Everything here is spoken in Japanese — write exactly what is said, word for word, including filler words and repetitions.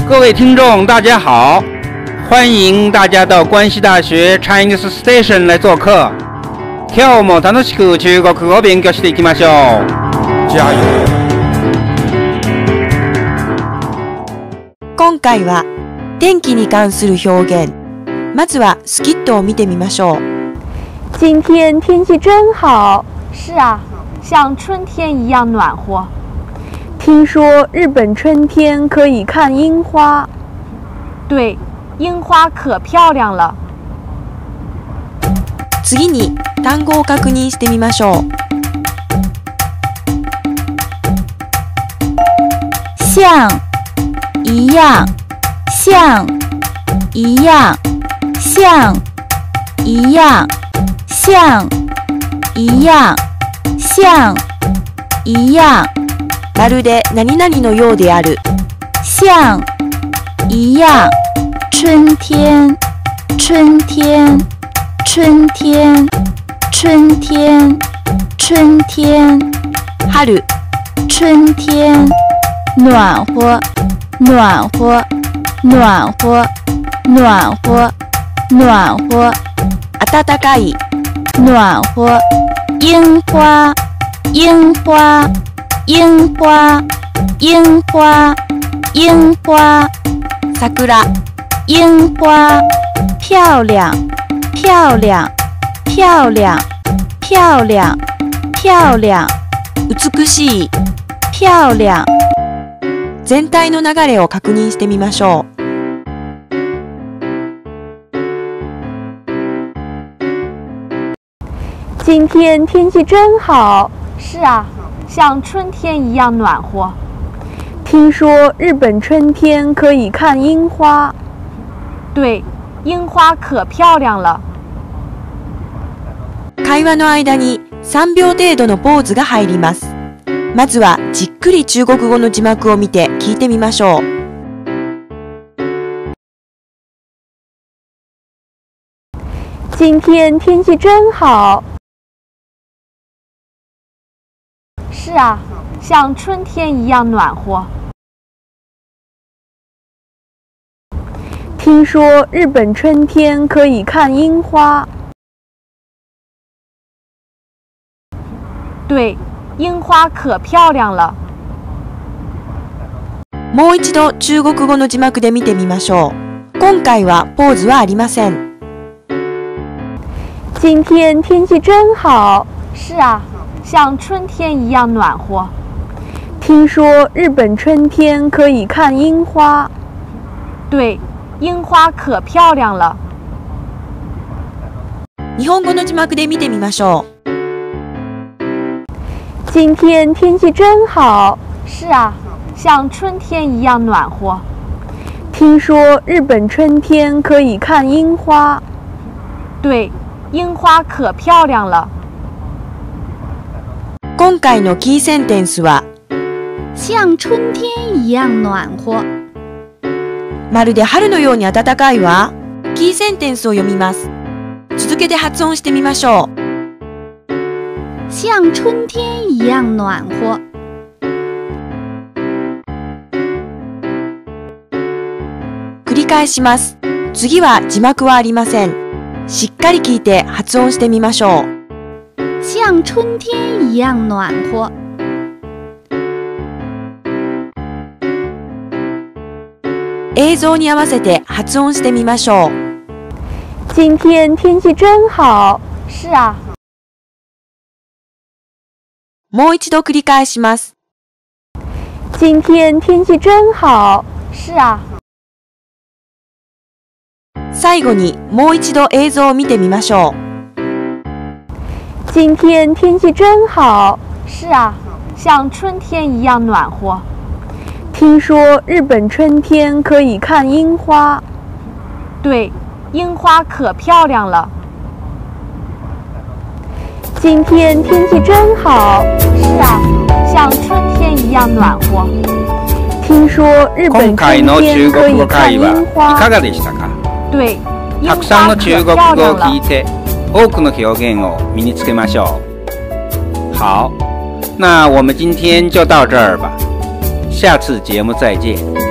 各位听众，大家好，欢迎大家到关西大学 Chinese Station 来做客。今日も楽しく中国語を勉強していきましょう。加油！ 今回は天気に関する表現。まずはスキットを見てみましょう。 今天天气真好。是啊，像春天一样暖和。听说日本春天可以看樱花。对，樱花可漂亮了。 次に単語を確認してみましょう。 像、一样、像、一样、像、一样、像、一样、像、一样。 まるで何々のようである。 像、一样。春天、春天、春天、春天、春天。 春、 春天。暖和、暖和、暖和、暖和、暖和。 暖かい。 暖和。樱花、樱花、樱花、樱花、樱花。 桜、 樱花。漂亮、漂亮、漂亮、漂亮、漂亮。 美しい。 漂亮。 全体の流れを確認してみましょう。 今天天气真好。是啊，像春天一样暖和。听说日本春天可以看樱花。对，樱花可漂亮了。 会話の間にさんびょう程度のポーズが入ります。まずはじっくり中国語の字幕を見て聞いてみましょう。 今天天气真好。是啊，像春天一样暖和。听说日本春天可以看樱花。对，樱花可漂亮了。 もう一度中国語の字幕で見てみましょう。今回はポーズはありません。 今天天气真好。是啊，像春天一样暖和。听说日本春天可以看樱花。对，樱花可漂亮了。 日本語の字幕で見てみましょう。 今天天气真好。是啊，像春天一样暖和。听说日本春天可以看樱花。对，樱花可漂亮了。 今回のキーセンテンスは像春天一样暖和。 まるで春のように暖かいわ。キーセンテンスを読みます。続けて発音してみましょう。 像春天一样暖和。 繰り返します。次は字幕はありません。しっかり聞いて発音してみましょう。 像春天一样暖和。 映像に合わせて発音してみましょう。 今天天气真好。是啊。 もう一度繰り返します。 今天天气真好。是あ。 最後にもう一度映像を見てみましょう。 今天天气真好。是啊，像春天一样暖和。听说日本春天可以看樱花。对，樱花可漂亮了。今天天气真好。是啊，像春天一样暖和。听说日本春天可以看樱花。 いかがでしたか？ 对， たくさんの中国語を聞いて、多くの表現を身につけましょう。好，那我们今天就到这儿吧，下次节目再见。